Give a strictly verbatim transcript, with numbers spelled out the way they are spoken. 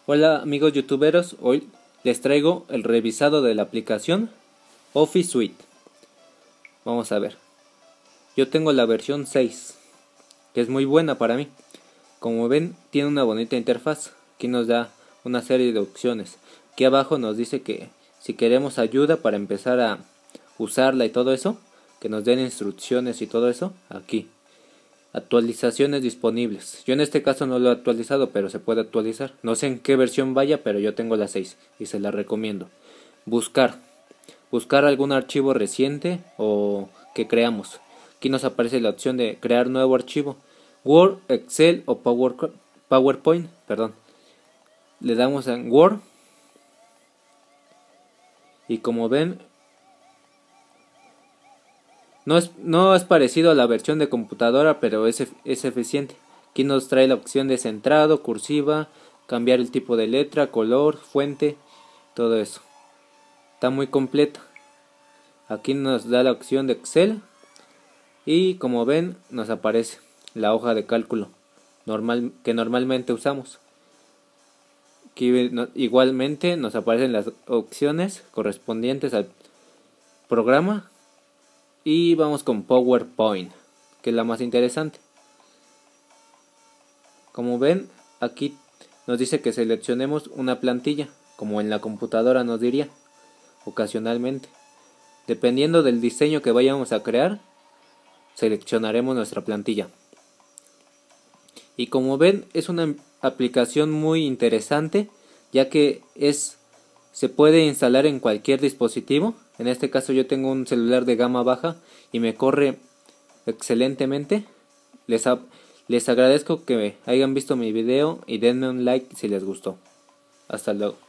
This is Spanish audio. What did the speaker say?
Hola amigos youtuberos, hoy les traigo el revisado de la aplicación Office Suite. Vamos a ver, yo tengo la versión seis, que es muy buena para mí. Como ven, tiene una bonita interfaz. Aquí nos da una serie de opciones. Aquí abajo nos dice que si queremos ayuda para empezar a usarla y todo eso, que nos den instrucciones y todo eso, aquí. Actualizaciones disponibles. Yo en este caso no lo he actualizado, pero se puede actualizar. No sé en qué versión vaya, pero yo tengo la seis y se la recomiendo. Buscar. Buscar algún archivo reciente o que creamos. Aquí nos aparece la opción de crear nuevo archivo. Word, Excel o Power, PowerPoint. Perdón. Le damos en Word. Y como ven, No es, no es parecido a la versión de computadora, pero es, es eficiente. Aquí nos trae la opción de centrado, cursiva, cambiar el tipo de letra, color, fuente, todo eso. Está muy completa. Aquí nos da la opción de Excel y como ven nos aparece la hoja de cálculo normal que normalmente usamos. Aquí no, igualmente nos aparecen las opciones correspondientes al programa. Y vamos con PowerPoint, que es la más interesante. Como ven, aquí nos dice que seleccionemos una plantilla, como en la computadora nos diría, ocasionalmente. Dependiendo del diseño que vayamos a crear, seleccionaremos nuestra plantilla. Y como ven, es una aplicación muy interesante, ya que es se puede instalar en cualquier dispositivo. En este caso yo tengo un celular de gama baja y me corre excelentemente. Les, les agradezco que hayan visto mi video y denme un like si les gustó. Hasta luego.